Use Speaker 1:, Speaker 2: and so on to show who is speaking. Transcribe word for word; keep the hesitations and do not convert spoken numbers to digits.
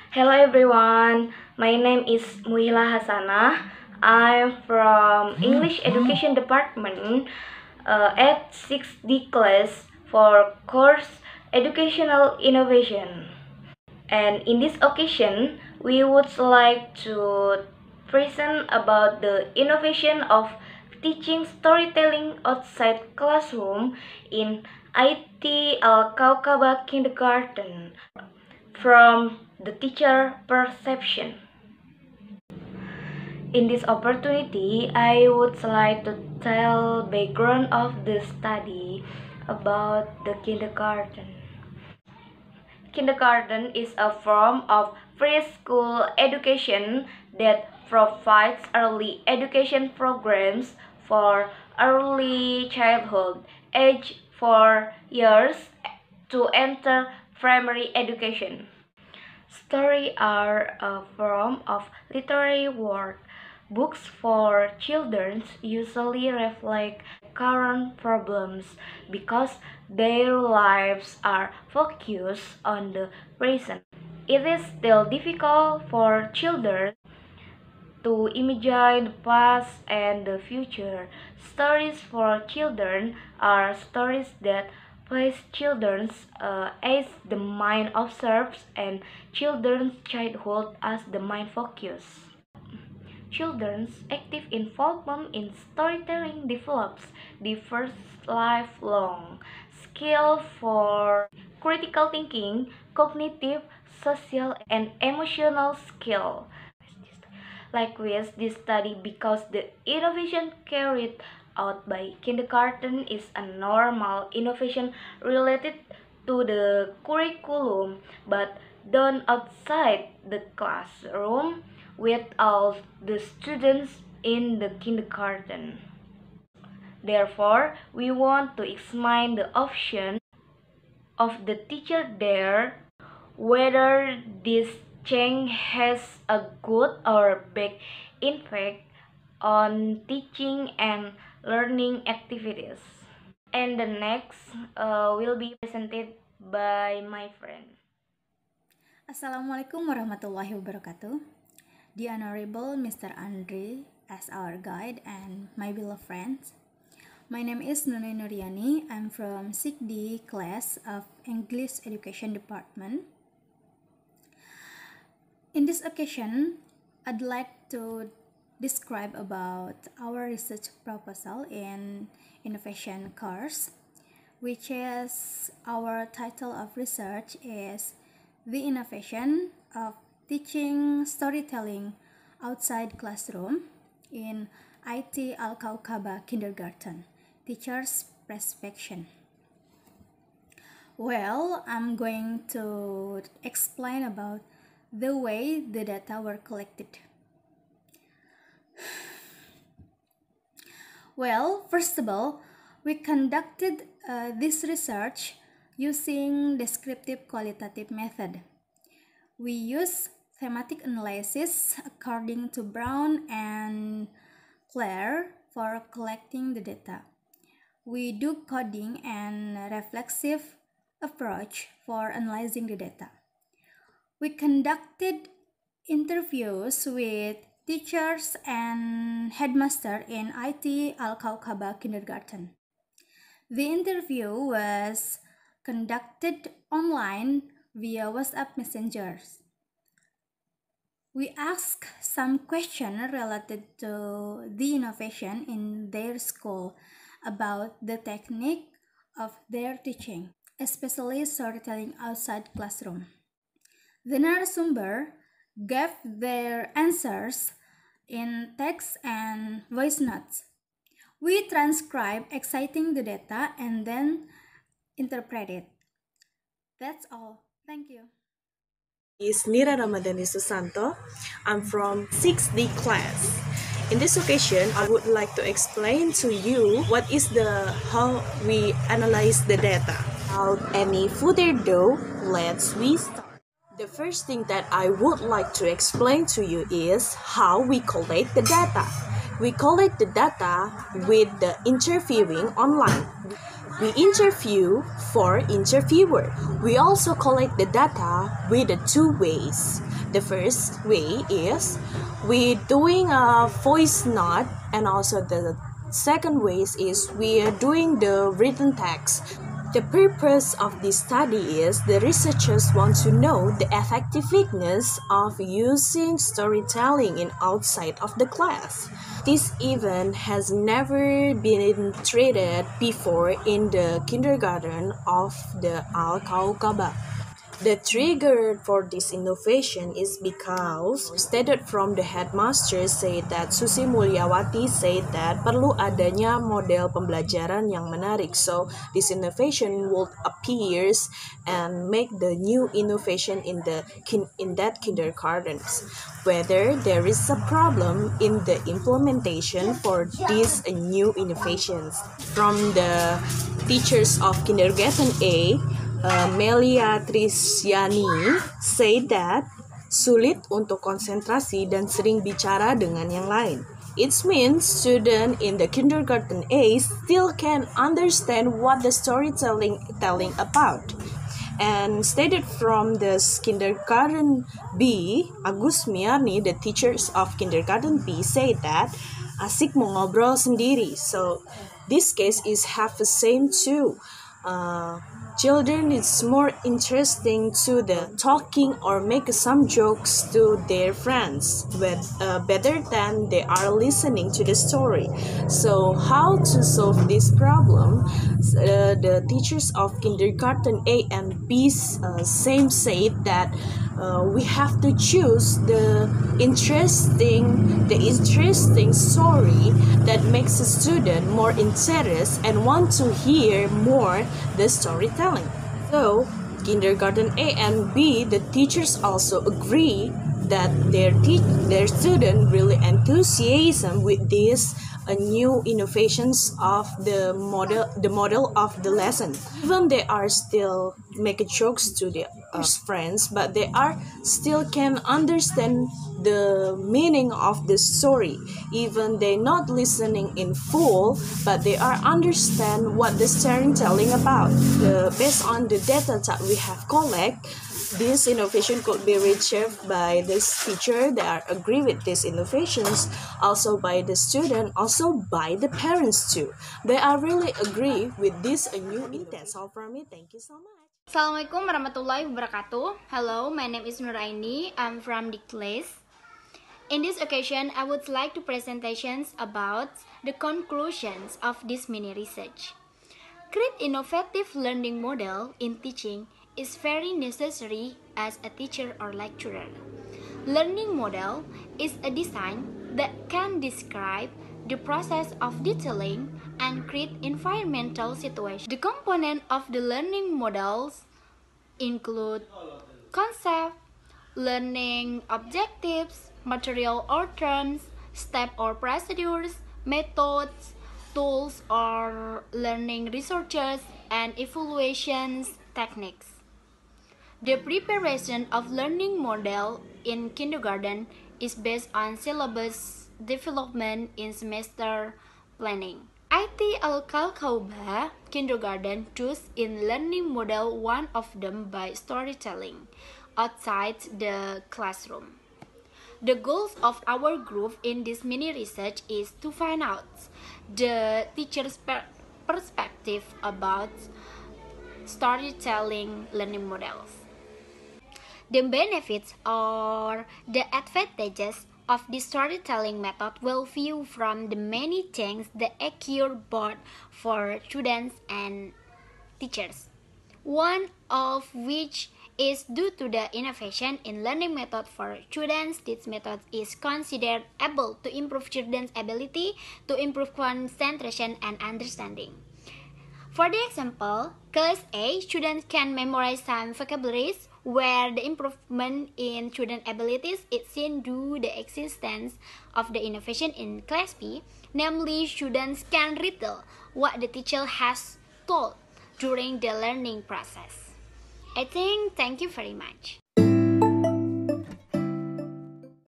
Speaker 1: Hello everyone, my name is Muhila Hasanah. I'm from English Education Department uh, at six D class for course Educational Innovation. And in this occasion, we would like to present about the innovation of teaching storytelling outside classroom in I T Al Kaukaba Kindergarten from the teacher perception. In this opportunity, I would like to tell background of the study about the kindergarten. Kindergarten is a form of preschool education that provides early education programs for early childhood, age four years, to enter primary education. Stories are a form of literary work. Books for children usually reflect current problems because their lives are focused on the present. It is still difficult for children to imagine the past and the future. Stories for children are stories that place children's uh, as the mind observes and children's childhood as the mind focus. Children's active involvement in storytelling develops diverse lifelong skill for critical thinking, cognitive, social, and emotional skill. Likewise, this study because the innovation carried out by kindergarten is a normal innovation related to the curriculum but done outside the classroom with all the students in the kindergarten. Therefore, we want to examine the option of the teacher there whether this change has a good or bad impact on teaching and learning activities. And the next uh, will be presented by my friend.
Speaker 2: Assalamualaikum warahmatullahi wabarakatuh. The Honorable Mister Andre as our guide and my beloved friends. My name is Nunay Nuriani. I'm from six D class of English Education Department. In this occasion, I'd like to describe about our research proposal in innovation course, which is our title of research is The Innovation of Teaching Storytelling Outside Classroom in I T Al Kaukaba Kindergarten, Teacher's Perception. Well, I'm going to explain about the way the data were collected. Well, first of all, we conducted uh, this research using descriptive qualitative method. We use thematic analysis according to Brown and Clare for collecting the data. We do coding and reflexive approach for analyzing the data. We conducted interviews with teachers and headmaster in I T Al Kaukaba Kindergarten. The interview was conducted online via WhatsApp messengers. We asked some questions related to the innovation in their school about the technique of their teaching, especially storytelling outside classroom. The narasumber gave their answers in text and voice notes. We transcribe exciting the data and then interpret it. That's all. Thank you.
Speaker 3: Is Nira Ramadhani Susanto. I'm from six D class. In this occasion, I would like to explain to you what is the how we analyze the data. Without any further ado, let's we start. The first thing that I would like to explain to you is how we collect the data. We collect the data with the interviewing online. We interview for interviewer. We also collect the data with the two ways. The first way is we doing a voice note, and also the second way is we are doing the written text. The purpose of this study is the researchers want to know the effectiveness of using storytelling in outside of the class. This event has never been treated before in the kindergarten of the Al-Kaukaba. The trigger for this innovation is because stated from the headmaster said that Susi Mulyawati said that perlu adanya model pembelajaran yang menarik. So this innovation would appears and make the new innovation in the kin- in that kindergartens. Whether there is a problem in the implementation for these uh, new innovations from the teachers of kindergarten A. Uh, Melia Trisyani say that sulit untuk konsentrasi dan sering bicara dengan yang lain. It means students in the kindergarten A still can understand what the storytelling telling about. And stated from the kindergarten B, Agus Miarni, the teachers of kindergarten B, say that asik mau ngobrol sendiri. So this case is have the same too. Uh, children is more interesting to the talking or make some jokes to their friends but uh, better than they are listening to the story. So how to solve this problem? Uh, the teachers of kindergarten A and B uh, same said that uh, we have to choose the interesting the interesting story that makes a student more interested and want to hear more the storytelling. So kindergarten A and B, the teachers also agree that their te- their student really enthusiasm with this uh, new innovations of the model the model of the lesson. Even they are still making jokes to their uh, friends, but they are still can understand the meaning of the story. Even they not listening in full, but they are understand what the storytelling about. The, based on the data that we have collect, this innovation could be reached by this teacher. They are agree with these innovations, also by the student, also by the parents too. They are really agree with this a new. That's all from me. Thank you so much.
Speaker 4: Assalamualaikum warahmatullahi wabarakatuh. Hello, my name is Nuraini. I'm from the class. In this occasion, I would like to presentations about the conclusions of this mini research. Create innovative learning model in teaching is very necessary as a teacher or lecturer. Learning model is a design that can describe the process of detailing and create environmental situations. The component of the learning models include concept, learning objectives, material or terms, step or procedures, methods, tools or learning resources, and evaluations techniques. The preparation of learning model in kindergarten is based on syllabus development in semester planning. I T Al-Kaukaba Kindergarten chose in learning model one of them by storytelling outside the classroom. The goals of our group in this mini research is to find out the teacher's per perspective about storytelling learning models, the benefits or the advantages of the storytelling method will view from the many things that occur both for students and teachers, one of which is due to the innovation in learning method for students. This method is considered able to improve children's ability to improve concentration and understanding. For the example, class A, students can memorize some vocabularies, where the improvement in student abilities is seen due to the existence of the innovation in class B, namely students can retell what the teacher has told during the learning process. I think thank you very much.